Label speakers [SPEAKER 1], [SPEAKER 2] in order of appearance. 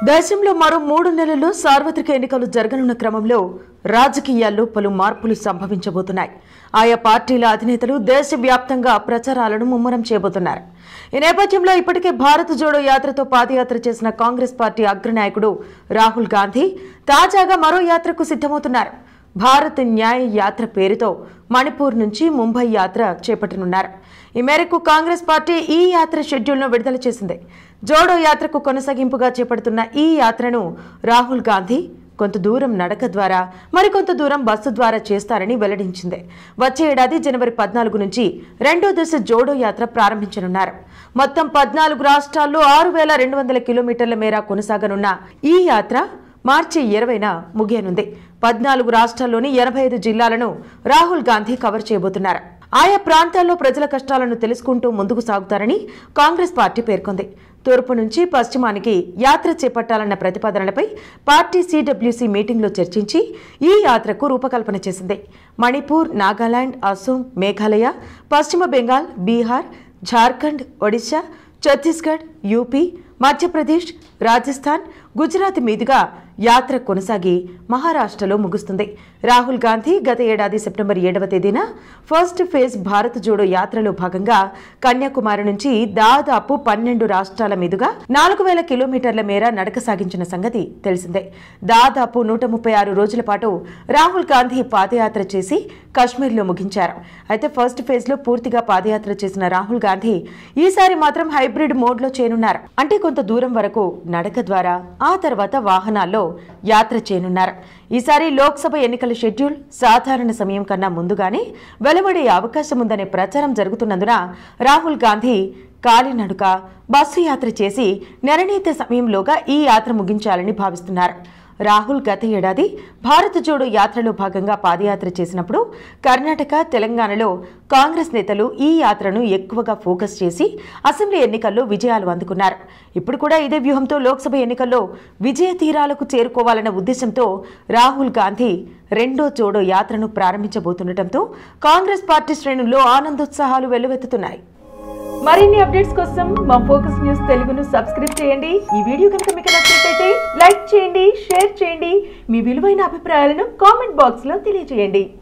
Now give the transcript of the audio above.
[SPEAKER 1] దేశంలో మరో 3 నెలల్లో సార్వత్రిక ఎన్నికలు జరగనున్న క్రమంలో రాజకీయాల్లో పలు మార్పులు సంభవించబోతున్నాయి. ఆయా పార్టీల అధినేతలు దేశవ్యాప్తంగా ప్రచారాలను ముమ్మరం చేయబోతున్నారు. ఈ నేపథ్యంలో ఇప్పటికే భారత్ జోడో యాత్రతో పాదయాత్ర చేసిన కాంగ్రెస్ పార్టీ అగ్రనాయకుడు రాహుల్ గాంధీ తాజాగా మరో యాత్రకు సిద్ధమవుతున్నారు. భారత్ న్యాయ యాత్ర పేరుతో మణిపూర్ నుంచి ముంబై యాత్ర చేపట్టనున్నారు. ఈ మేరకు కాంగ్రెస్ పార్టీ ఈ యాత్ర షెడ్యూల్ను విడుదల చేసింది. జోడో యాత్రకు కొనసాగింపుగా చేపడుతున్న ఈ యాత్రను రాహుల్ గాంధీ కొంత దూరం నడక ద్వారా మరికొంత దూరం బస్సు ద్వారా చేస్తారని వెల్లడించింది. వచ్చే ఏడాది జనవరి 14 నుంచి రెండో దశ జోడో యాత్ర ప్రారంభించనున్నారు. మొత్తం 14 రాష్ట్రాల్లో 6200 కిలోమీటర్ల మేర కొనసాగనున్న ఈ యాత్ర మార్చి 20న ముగియనుంది. 14 రాష్ట్రాల్లోని 85 జిల్లాలను రాహుల్ గాంధీ కవర్ చేయబోతున్నారు. ఆయా ప్రాంతాల్లో ప్రజల కష్టాలను తెలుసుకుంటూ ముందుకు సాగుతారని కాంగ్రెస్ పార్టీ పేర్కొంది. తూర్పు నుంచి పశ్చిమానికి యాత్ర చేపట్టాలన్న ప్రతిపాదనలపై పార్టీ సిడబ్ల్యూసీ మీటింగ్లో చర్చించి ఈ యాత్రకు రూపకల్పన చేసింది. మణిపూర్, నాగాలాండ్, అసోం, మేఘాలయ, పశ్చిమ బెంగాల్, బీహార్, ఝార్ఖండ్, ఒడిశా, ఛత్తీస్గఢ్, యూపీ, మధ్యప్రదేశ్, రాజస్థాన్, గుజరాత్ మీదుగా యాత్ర కొనసాగి మహారాష్ట్రలో ముగుస్తుంది. రాహుల్ గాంధీ గత ఏడాది సెప్టెంబర్ 7వ తేదీన ఫస్ట్ ఫేజ్ భారత్ జోడో యాత్రలో భాగంగా కన్యాకుమారి నుంచి దాదాపు 12 రాష్ట్రాల మీదుగా 4000 కిలోమీటర్ల మేర నడక సాగించిన సంగతి తెలిసిందే. దాదాపు 136 రోజుల పాటు రాహుల్ గాంధీ పాదయాత్ర చేసి కశ్మీర్లో ముగించారు. అయితే ఫస్ట్ ఫేజ్ లో పూర్తిగా పాదయాత్ర చేసిన రాహుల్ గాంధీ ఈసారి మాత్రం హైబ్రిడ్ మోడ్లో చేయనున్నారు. అంటే కొంత దూరం వరకు నడక ద్వారా ఆ తర్వాత వాహనాల్లో యాత్ర చేయనున్నారు. ఈసారి లోక్సభ ఎన్నికల షెడ్యూల్ సాధారణ సమయం కన్నా ముందుగానే వెలువడే అవకాశం ఉందనే ప్రచారం జరుగుతున్నందున రాహుల్ గాంధీ కాలినడక బస్సు యాత్ర చేసి నిర్ణీత సమయంలోగా ఈ యాత్ర ముగించాలని భావిస్తున్నారు. రాహుల్ గత ఏడాది భారత్ జోడో యాత్రలో భాగంగా పాదయాత్ర చేసినప్పుడు కర్ణాటక, తెలంగాణలో కాంగ్రెస్ నేతలు ఈ యాత్రను ఎక్కువగా ఫోకస్ చేసి అసెంబ్లీ ఎన్నికల్లో విజయాలు అందుకున్నారు. ఇప్పుడు కూడా ఇదే వ్యూహంతో లోక్సభ ఎన్నికల్లో విజయ తీరాలకు చేరుకోవాలన్న ఉద్దేశంతో రాహుల్ గాంధీ రెండో జోడో యాత్రను ప్రారంభించబోతుండటంతో కాంగ్రెస్ పార్టీ శ్రేణుల్లో ఆనందోత్సాహాలు వెల్లువెత్తుతున్నాయి. మరిన్ని అప్డేట్స్ కోసం మా ఫోకస్ న్యూస్ తెలుగును సబ్స్క్రైబ్ చేయండి. ఈ వీడియో కనుక మీకు నచ్చినట్లయితే లైక్ చేయండి, షేర్ చేయండి. మీ విలువైన అభిప్రాయాలను కామెంట్ బాక్స్ లో తెలియజేయండి.